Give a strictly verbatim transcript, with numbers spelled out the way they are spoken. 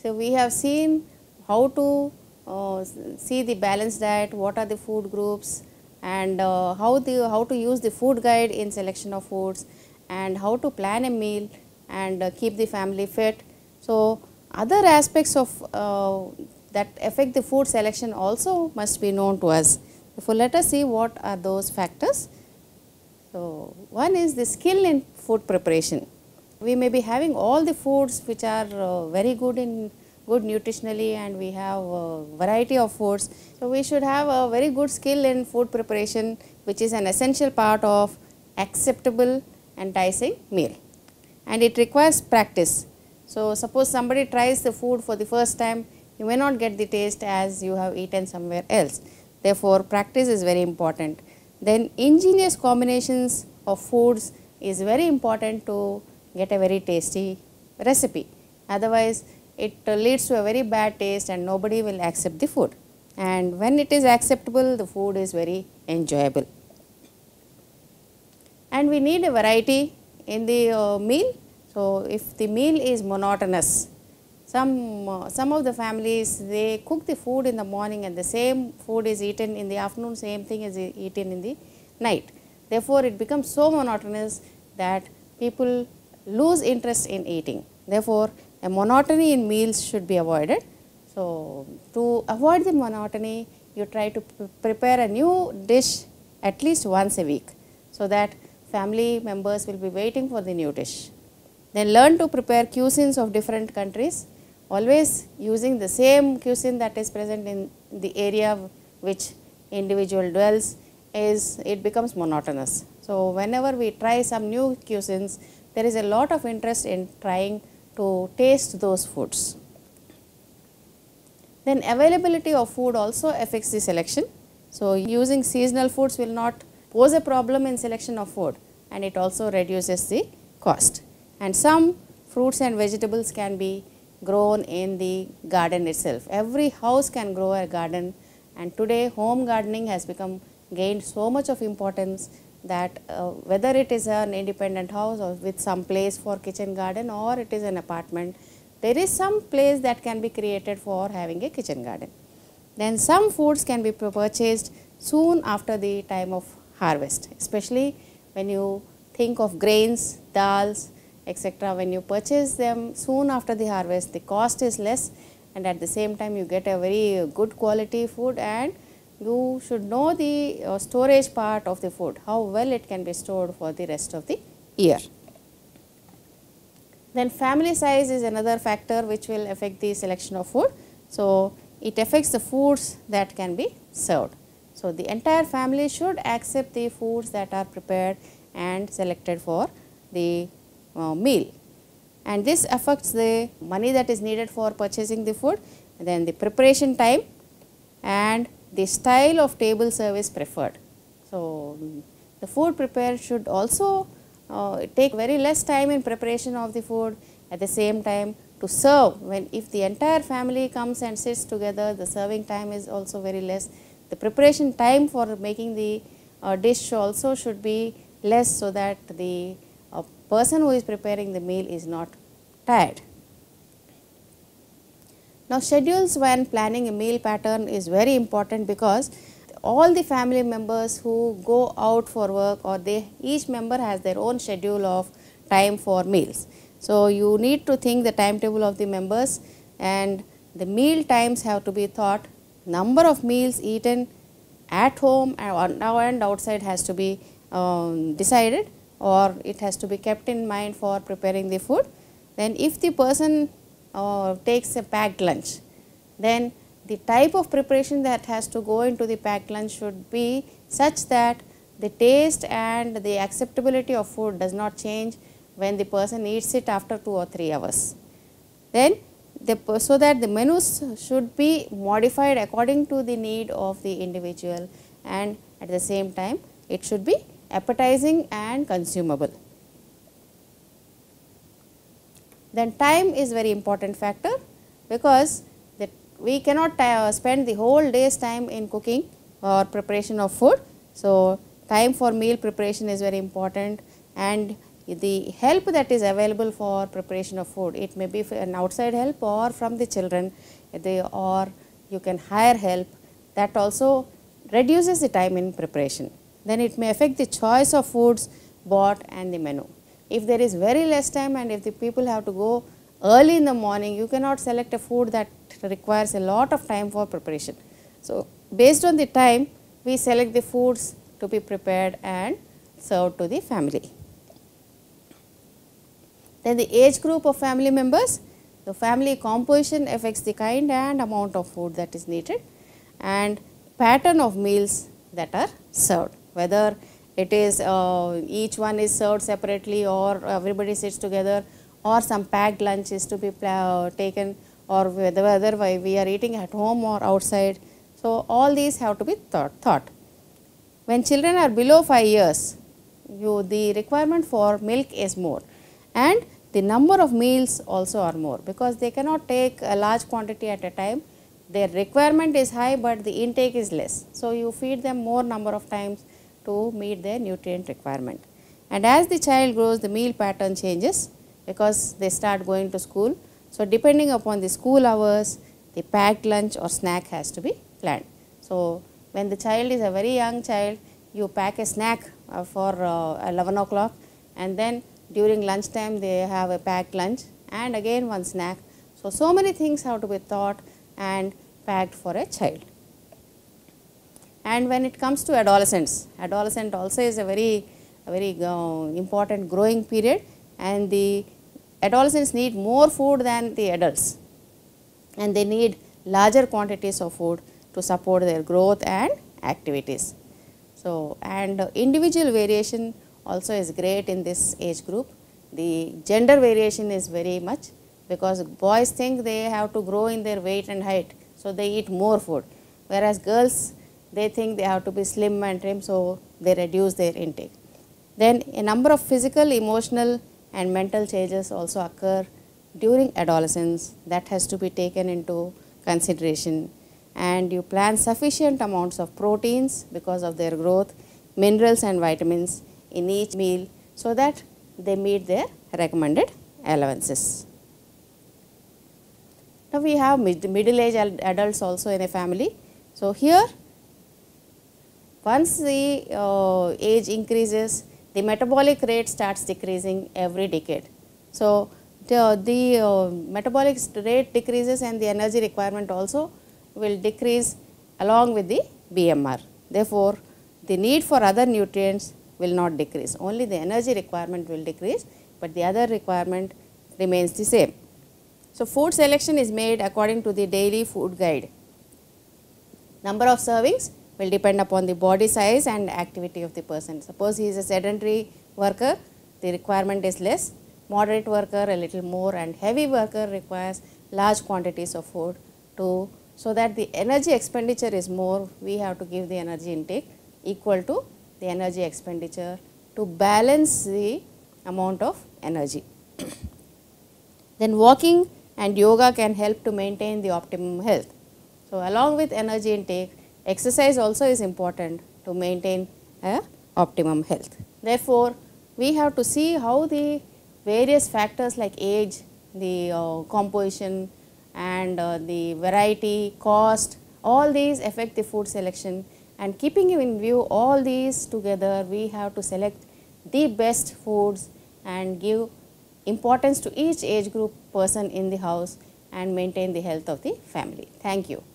So, we have seen how to uh, see the balanced diet, what are the food groups, and uh, how the how to use the food guide in selection of foods, and how to plan a meal and uh, keep the family fit. So, other aspects of uh, that affect the food selection also must be known to us. So, let us see what are those factors. So, one is the skill in food preparation. We may be having all the foods which are uh, very good in good nutritionally, and we have a variety of foods. So, we should have a very good skill in food preparation, which is an essential part of acceptable and enticing meal, and it requires practice. So, suppose somebody tries the food for the first time, you may not get the taste as you have eaten somewhere else. Therefore, practice is very important. Then ingenious combinations of foods is very important to get a very tasty recipe. Otherwise, it uh, leads to a very bad taste and nobody will accept the food. And when it is acceptable, the food is very enjoyable. And we need a variety in the uh, meal. So, if the meal is monotonous, some, uh, some of the families, they cook the food in the morning and the same food is eaten in the afternoon, same thing is eaten in the night. Therefore, it becomes so monotonous that people lose interest in eating. Therefore, a monotony in meals should be avoided. So, to avoid the monotony, you try to pre prepare a new dish at least once a week, so that family members will be waiting for the new dish. Then learn to prepare cuisines of different countries, always using the same cuisine that is present in the area which individual dwells, is it becomes monotonous. So, whenever we try some new cuisines, there is a lot of interest in trying to taste those foods. Then availability of food also affects the selection. So, using seasonal foods will not pose a problem in selection of food, and it also reduces the cost. And some fruits and vegetables can be grown in the garden itself. Every house can grow a garden, and today home gardening has become gained so much of importance that uh, whether it is an independent house or with some place for kitchen garden, or it is an apartment, there is some place that can be created for having a kitchen garden. Then some foods can be purchased soon after the time of harvest, especially when you think of grains, dals, et cetera. When you purchase them soon after the harvest, the cost is less, and at the same time you get a very good quality food, and you should know the uh, storage part of the food, how well it can be stored for the rest of the year. Then family size is another factor which will affect the selection of food. So, it affects the foods that can be served. So, the entire family should accept the foods that are prepared and selected for the uh, meal, and this affects the money that is needed for purchasing the food, then the preparation time and the style of table service preferred. So, the food prepared should also uh, take very less time in preparation of the food. At the same time, to serve, when if the entire family comes and sits together, the serving time is also very less. The preparation time for making the uh, dish also should be less, so that the uh, person who is preparing the meal is not tired. Now, schedules when planning a meal pattern is very important, because all the family members who go out for work, or they each member has their own schedule of time for meals. So, you need to think the timetable of the members, and the meal times have to be thought. Number of meals eaten at home and outside has to be um, decided, or it has to be kept in mind for preparing the food. Then if the person uh, takes a packed lunch, then the type of preparation that has to go into the packed lunch should be such that the taste and the acceptability of food does not change when the person eats it after two or three hours. Then the, so that the menus should be modified according to the need of the individual, and at the same time it should be appetizing and consumable. Then time is very important factor, because that we cannot uh, spend the whole day's time in cooking or preparation of food. So, time for meal preparation is very important, and the help that is available for preparation of food, it may be an outside help or from the children, they, or you can hire help, that also reduces the time in preparation. Then it may affect the choice of foods bought and the menu. If there is very less time and if the people have to go early in the morning, you cannot select a food that requires a lot of time for preparation. So, based on the time, we select the foods to be prepared and served to the family. Then the age group of family members, the family composition affects the kind and amount of food that is needed and pattern of meals that are served, whether it is uh, each one is served separately or everybody sits together, or some packed lunch is to be uh, taken, or whether, whether we are eating at home or outside. So, all these have to be thought. thought. When children are below five years, you, the requirement for milk is more, and the number of meals also are more, because they cannot take a large quantity at a time. Their requirement is high, but the intake is less. So, you feed them more number of times to meet their nutrient requirement. And as the child grows, the meal pattern changes because they start going to school. So, depending upon the school hours, the packed lunch or snack has to be planned. So, when the child is a very young child, you pack a snack uh, for uh, eleven o'clock, and then during lunch time they have a packed lunch and again one snack. So, so many things have to be thought and packed for a child. And when it comes to adolescents, adolescent also is a very, a very uh, important growing period, and the adolescents need more food than the adults, and they need larger quantities of food to support their growth and activities. So, and uh, individual variation also is great in this age group. The gender variation is very much, because boys think they have to grow in their weight and height, so they eat more food, whereas girls, they think they have to be slim and trim, so they reduce their intake. Then a number of physical, emotional and mental changes also occur during adolescence, that has to be taken into consideration, and you plan sufficient amounts of proteins because of their growth, minerals and vitamins in each meal, so that they meet their recommended allowances. Now, we have mid middle age adults also in a family. So, here once the uh, age increases, the metabolic rate starts decreasing every decade. So, the, the uh, metabolic rate decreases and the energy requirement also will decrease along with the B M R. Therefore, the need for other nutrients will not decrease, only the energy requirement will decrease, but the other requirement remains the same. So, food selection is made according to the daily food guide. Number of servings will depend upon the body size and activity of the person. Suppose he is a sedentary worker, the requirement is less, moderate worker a little more, and heavy worker requires large quantities of food to, so that the energy expenditure is more. We have to give the energy intake equal to the energy expenditure to balance the amount of energy. Then walking and yoga can help to maintain the optimum health. So, along with energy intake, exercise also is important to maintain a optimum health. Therefore, we have to see how the various factors like age, the uh, composition and uh, the variety, cost, all these affect the food selection, and keeping in view all these together, we have to select the best foods and give importance to each age group person in the house and maintain the health of the family. Thank you.